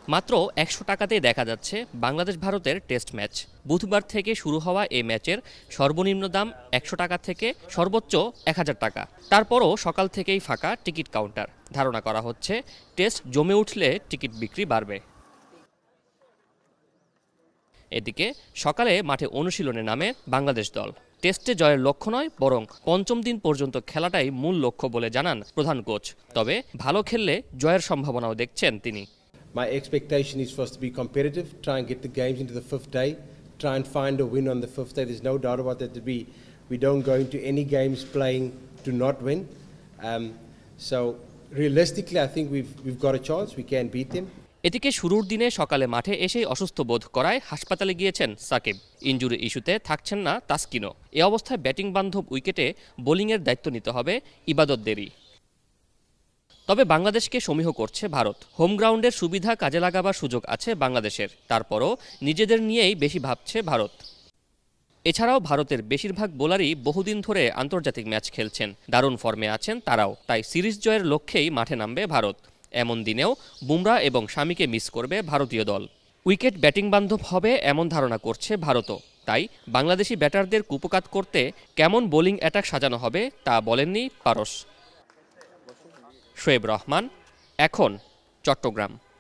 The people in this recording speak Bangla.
মাত্র ১০০ টাকাতেই দেখা যাচ্ছে বাংলাদেশ ভারতের টেস্ট ম্যাচ। বুধবার থেকে শুরু হওয়া এই ম্যাচের সর্বনিম্ন দাম ১০০ টাকা থেকে সর্বোচ্চ ১০০০ টাকা। তারপরও সকাল থেকেই ফাঁকা টিকিট কাউন্টার। ধারণা করা হচ্ছে টেস্ট জমে উঠলে টিকিট বিক্রি বাড়বে। এদিকে সকালে মাঠে অনুশীলনে নামে বাংলাদেশ দল। টেস্টে জয়ের লক্ষ্য নয়, বরং পঞ্চম দিন পর্যন্ত খেলাটাই মূল লক্ষ্য বলে জানান প্রধান কোচ। তবে ভালো খেললে জয়ের সম্ভাবনাও দেখছেন তিনি। My expectation is for us to be competitive, try and get the games into the fifth day, try and find a win on the fifth day. There's no doubt about that. We don't go into any games playing to not win. So realistically, I think we've got a chance. We can beat them. এদিকে শুরুর দিনে সকালে মাঠে এসেই অসুস্থ বোধ করায় হাসপাতালে গিয়েছেন সাকিব। ইনজুরি ইস্যুতে থাকছেন না তাসকিনও। এ অবস্থায় ব্যাটিং বান্ধব উইকেটে বোলিংয়ের দায়িত্ব নিতে হবে ইবাদতদেরই। তবে বাংলাদেশকে সমীহ করছে ভারত। হোম গ্রাউন্ডের সুবিধা কাজে লাগাবার সুযোগ আছে বাংলাদেশের। তারপরও নিজেদের নিয়েই বেশি ভাবছে ভারত। এছাড়াও ভারতের বেশিরভাগ বোলারই বহুদিন ধরে আন্তর্জাতিক ম্যাচ খেলছেন, দারুণ ফর্মে আছেন তারাও। তাই সিরিজ জয়ের লক্ষ্যেই মাঠে নামবে ভারত। এমন দিনেও বুমরা এবং শামিকে মিস করবে ভারতীয় দল। উইকেট ব্যাটিং বান্ধব হবে এমন ধারণা করছে ভারতও। তাই বাংলাদেশি ব্যাটারদের কুপকাত করতে কেমন বোলিং অ্যাটাক সাজানো হবে তা বলেননি পারস। শোয়েব রহমান, এখন, চট্টগ্রাম।